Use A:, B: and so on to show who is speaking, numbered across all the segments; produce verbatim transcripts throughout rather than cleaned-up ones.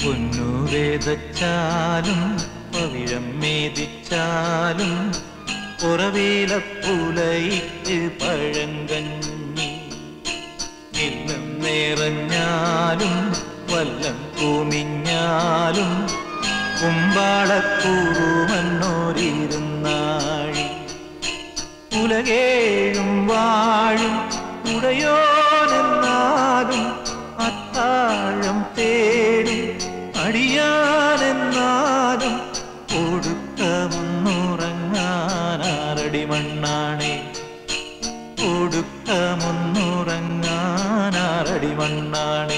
A: പൊന്നു വേദച്ചാലും പവിഴം മേദിച്ചാലും പുറവേലപ്പുലയിച്ച് പഴങ്കഞ്ഞി ഇല്ലം നിറഞ്ഞാലും വല്ലം കുമിഞ്ഞാലും കുമ്പാളക്കൂറുമന്നോരിരുന്നാഴി ഉലകേഴും വാഴും ഉടയോനെന്നാലും അത്താഴം തേടും അടിയാനെന്നാലും ഒടുക്കമൊന്നുറങ്ങാനാറടി മണ്ണാണേ ഒടുക്കമൊന്നുറങ്ങാനാറടി മണ്ണാണേ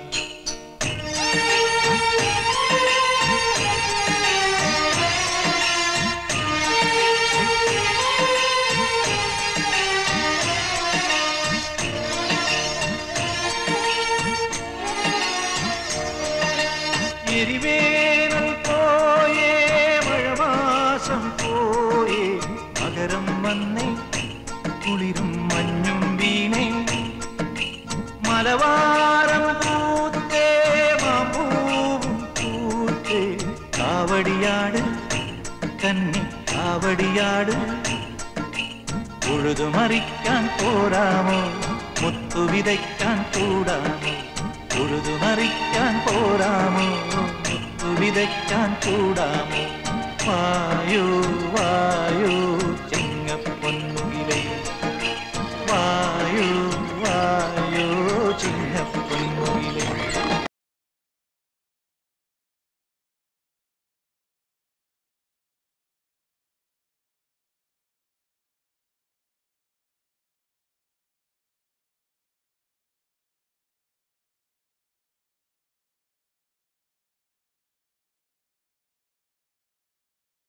A: എരിവേനൽ പോയേ മഴമാസം പോയേ മകരം വന്നേ കുളിരും മഞ്ഞും വീണേ മലവാരം പൂത്തേ മാമ്പൂവും പൂത്തേ കാവടിയാട് കന്നി കാവടിയാട് ഉഴുതുമറിക്കാൻ പോരാമോ മുത്തു വിതയ്ക്കാൻ കൂടാമോ ഉഴുതുമറിക്കാൻ പോരാമോ മുത്തു വിതയ്ക്കാൻ കൂടാമോ വായോ വായോ